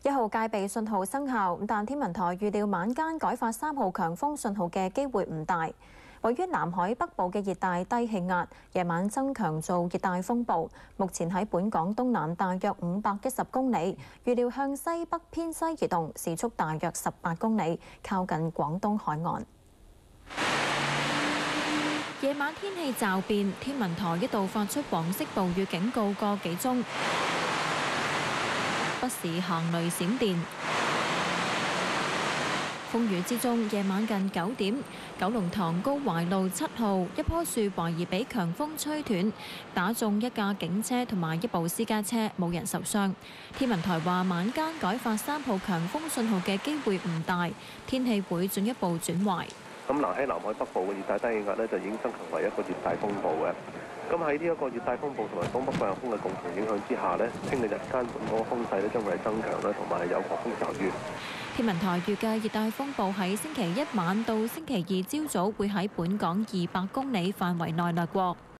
1號戒備信號生效，但天文台預料晚間改發3號強風信號嘅機會唔大。位於南海北部嘅熱帶低氣壓，夜晚增強做熱帶風暴，目前喺本港東南大約510公里，預料向西北偏西移動，時速大約18公里，靠近廣東海岸。夜晚天氣驟變，天文台一度發出黃色暴雨警告個幾鐘，不時行雷閃電。風雨之中，夜晚近9點，九龍塘高懷路7號一棵樹懷疑俾強風吹斷，打中一架警車同埋一部私家車，冇人受傷。天文台話晚間改發3號強風信號嘅機會唔大，天氣會進一步轉壞。 咁喺南海北部嘅熱帶低氣壓呢，就已經增強為一個熱帶風暴嘅。咁喺呢一個熱帶風暴同埋東北季候風嘅共同影響之下呢，聽日日間本港嘅風勢呢將會係增強啦，同埋有狂風驟雨。 天文台預計熱帶風暴喺星期1晚到星期2朝早會喺本港200公里範圍內掠過。